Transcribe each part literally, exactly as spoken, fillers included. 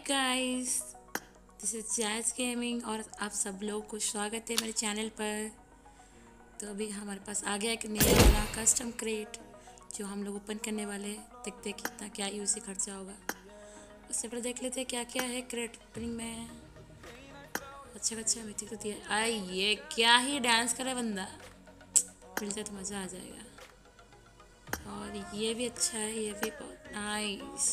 Guys, this is Jazz gaming और आप सब लोग को स्वागत है मेरे चैनल पर। तो अभी हमारे पास आ गया एक नया वाला कस्टम क्रेट जो हम लोग ओपन करने वाले हैं। देखते हैं कितना क्या यूसी खर्चा होगा। उससे पहले देख लेते हैं क्या क्या है क्रेट ओपनिंग में। अच्छा अच्छा मिट्टी तो दिया। आई ये क्या ही डांस करे बंदा, मिल जाए तो मज़ा आ जाएगा। और ये भी अच्छा है, ये भी बहुत नाइस।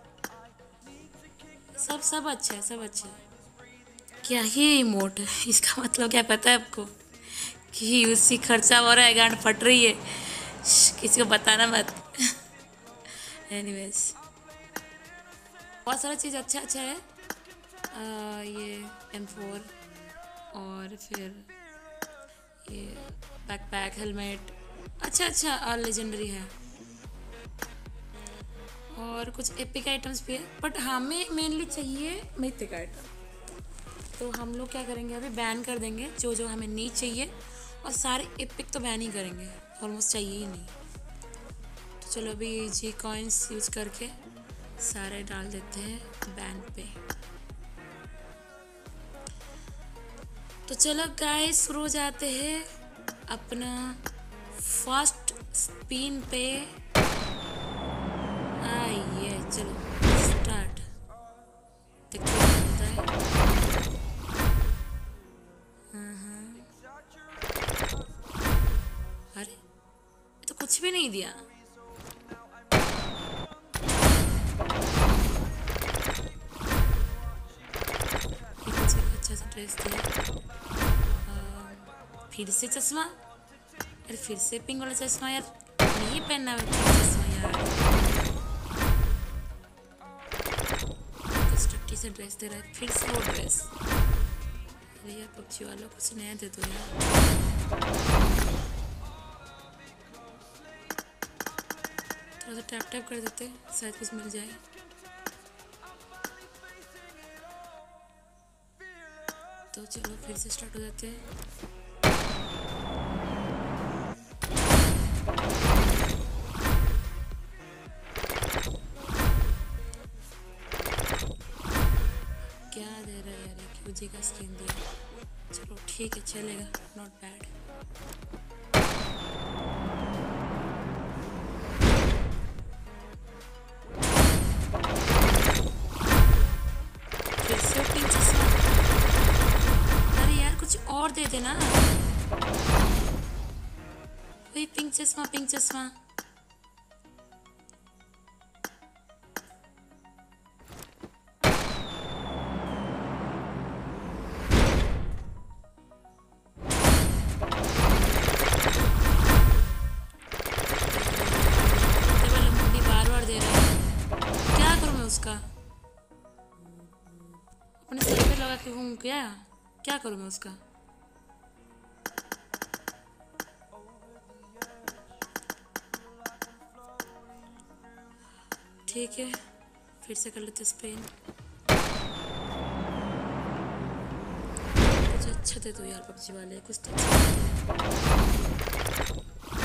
सब सब अच्छा है, सब अच्छा है। क्या ही इमोट है, इसका मतलब क्या पता है आपको? कि उससे खर्चा हो रहा है, गांड फट रही है। श्श, किसी को बताना मत। एनीवेज बहुत सारा चीज़ अच्छा अच्छा है। आ, ये एम फोर और फिर ये बैकपैक हेलमेट अच्छा अच्छा और लेजेंडरी है। और कुछ एपिक आइटम्स भी है, बट हमें मेनली चाहिए मिथिक आइटम। तो हम लोग क्या करेंगे, अभी बैन कर देंगे जो जो हमें नहीं चाहिए, और सारे एपिक तो बैन ही करेंगे, ऑलमोस्ट चाहिए ही नहीं। तो चलो अभी जी कॉइन्स यूज करके सारे डाल देते हैं बैन पे। तो चलो गाइस शुरू हो जाते हैं अपना फर्स्ट स्पिन पे। आइए चलो स्टार्ट, देखते हैं क्या होता है। हाँ हाँ, अरे ये तो कुछ भी नहीं दिया। ये कुछ अच्छा सा ड्रेस दिया। आ, फिर से चश्मा, अरे फिर से पिंक वाला चश्मा यार, नहीं पहनना है पिंक चश्मा यार। कुछ टट्टी से ड्रेस दे रहा है, फिर से वो ड्रेस। अरे यार पक्षी वालों कुछ नया दे दो यार। थोड़ा सा टैप टैप कर देते, शायद कुछ मिल जाए। तो चलो फिर से स्टार्ट हो जाते हैं। क्या दे रहा है यार, एक यूजी का स्किन दिया। चलो ठीक है, चलेगा, नॉट बैड। फिर से पिंक चश्मा, अरे यार कुछ और दे देना। वही पिंक चश्मा पिंक चश्मा। बार बार दे रहा है, क्या करूँ मैं उसका? अपने सर पे लगा के घूम, क्या क्या करूँ मैं उसका? ठीक है फिर से कर लेते स्पेन। कुछ अच्छा दे दो यार पबजी वाले, कुछ तो अच्छा दे दो।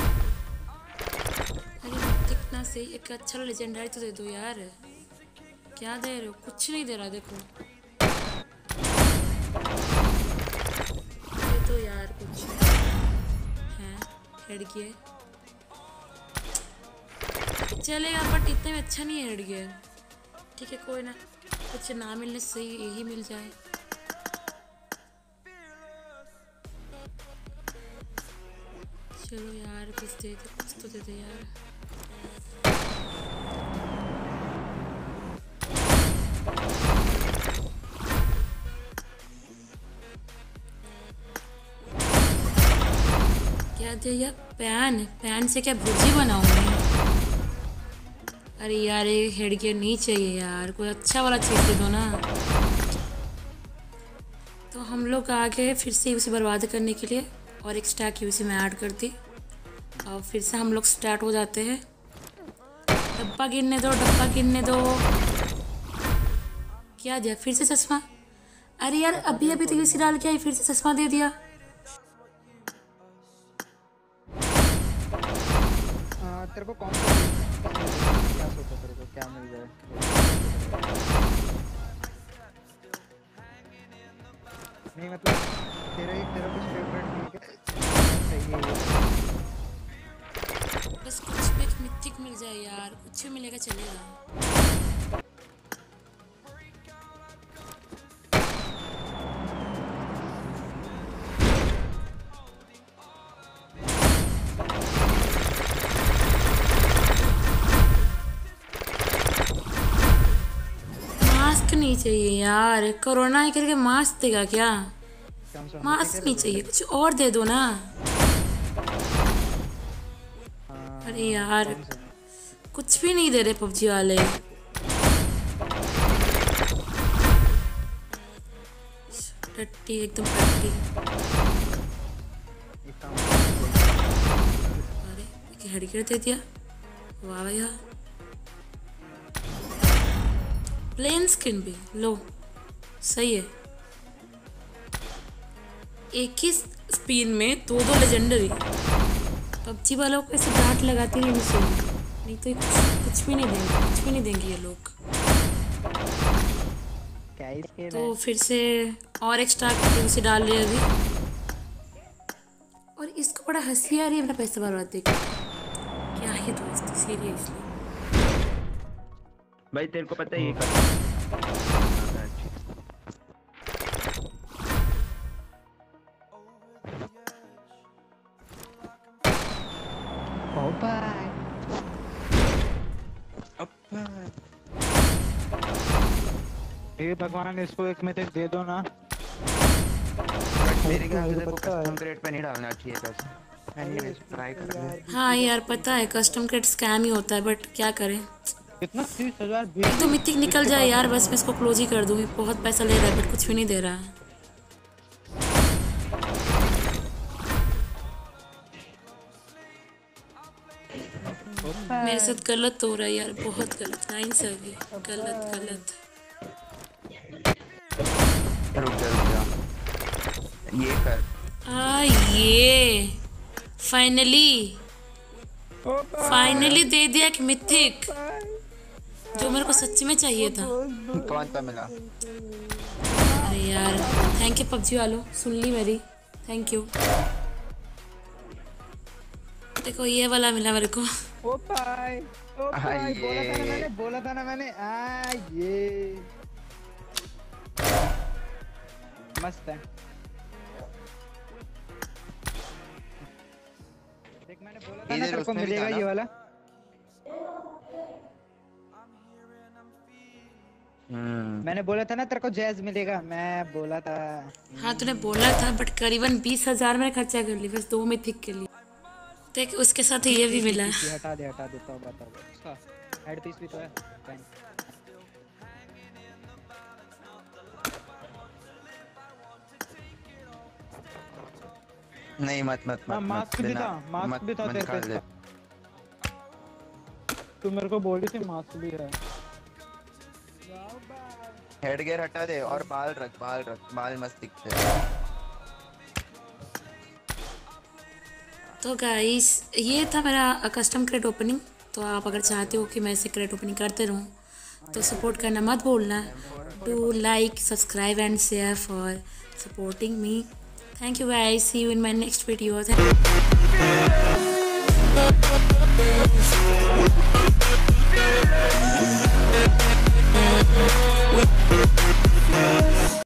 अरे कितना सही, एक अच्छा लेजेंडरी तो दे दो यार। क्या दे रहे हो? कुछ नहीं दे रहा, देखो दे दो यार कुछ। है हेड गियर चलेगा, बट इतने में अच्छा नहीं है हेड गियर। ठीक है कोई ना, कुछ ना मिलने से यही मिल जाए। चलो यार कुछ दे दे, कुछ तो दे दे यार। क्या दे यार? पैन, पैन से क्या भुर्जी बनाऊँ मैं? अरे यार ये हेड गियर नहीं चाहिए यार, कोई अच्छा वाला चीज़ दे दो ना। तो हम लोग आ गए फिर से उसे बर्बाद करने के लिए, और एक स्टैक उसी में ऐड कर दी, और फिर से हम लोग स्टार्ट हो जाते हैं। डब्बा गिनने दो, डब्बा गिनने दो। क्या दिया? फिर से चश्मा। अरे यार अभी अभी तो यूसी डाल के आई, फिर से चश्मा दे दिया। हाँ, तेरे को कौन सा क्या सोचा, तेरे को क्या मिल जाए? नहीं मतलब तेरा एक तेरा कुछ फेवरेट नहीं है सही है ये। बस कुछ भी एक मिथिक मिल जाए यार, कुछ भी मिलेगा चलेगा। मास्क नहीं चाहिए यार, कोरोना है करके मास्क देगा क्या? कम से कम मास्क नहीं चाहिए, कुछ और दे दो ना। अरे यार कौन सा? कुछ भी नहीं दे रहे पबजी वाले। टट्टी एकदम टट्टी। एक काम अरे एक हेडगियर दे दिया, वाह भैया। प्लेन स्किन भी लो, सही है। एक ही स्पिन में दो दो लेजेंडरी। पबजी वालों को ऐसे डांट लगाती रहनी चाहिए, नहीं तो ये कुछ कुछ भी नहीं देंगे, कुछ भी नहीं देंगे ये लोग। क्या ही स्किन तो है? फिर से और एक्स्ट्रा क्यों से डाल लिया अभी। और इसको बड़ा हंसी आ रही है मेरा पैसा बर्बाद देख। क्या ही दोस्त सीरियसली। भाई तेरे को पता है ये कर ओ बाय। हे भगवान इसको एक में दे दो ना। मेरे ख्याल से मुझे देखो पता है। कस्टम ग्रेड पे नहीं डालना चाहिए पैसे। एनीवेज ट्राई कर रहे हैं। हाँ यार पता है कस्टम क्रेट स्कैम ही होता है, बट क्या करें। कितना तीस हजार एक तो मिथिक निकल जाए यार, बस मैं इसको क्लोज ही कर दूंगी। बहुत पैसा ले रहा है बट कुछ भी नहीं दे रहा है। मेरे साथ गलत हो रहा है यार, बहुत गलत। नाइन से अभी गलत गलत। रुक जा रुक जा ये कर। आ ये फाइनली फाइनली दे दिया कि मिथिक, जो मेरे को सच्ची में चाहिए था। कौन सा मिला? अरे यार थैंक यू पबजी वालों, सुन ली मेरी, थैंक यू। देखो ये वाला मिला मेरे को। ओ भाई ओ भाई बोला था ना मैंने बोला था ना मैंने आ ये मस्त है। देख मैंने बोला था ना तेरे को मिलेगा ये वाला। हम्म मैंने बोला था ना तेरे को जैज मिलेगा, मैं बोला था। हाँ तूने बोला था, बट करीबन बीस हजार मैंने खर्चा कर ली बस दो मिथिक के लिए। देख उसके साथ ये भी मिला। हटा दे हटा दे तो बता दो उसका हेड पीस भी तो है। नहीं मत मत मत मास्क भी था, मास्क भी था तेरे पे। तू मेरे को बोली थी मास्क भी है। हेड गियर हटा दे और बाल रख बाल रख बाल मस्त दिखते हैं। तो गाइस ये था मेरा कस्टम क्रेट ओपनिंग। तो आप अगर चाहते हो कि मैं इसे क्रेट ओपनिंग करते रहूँ तो सपोर्ट करना मत भूलना। Do like subscribe and share for supporting me. Thank you guys, see you in my next video.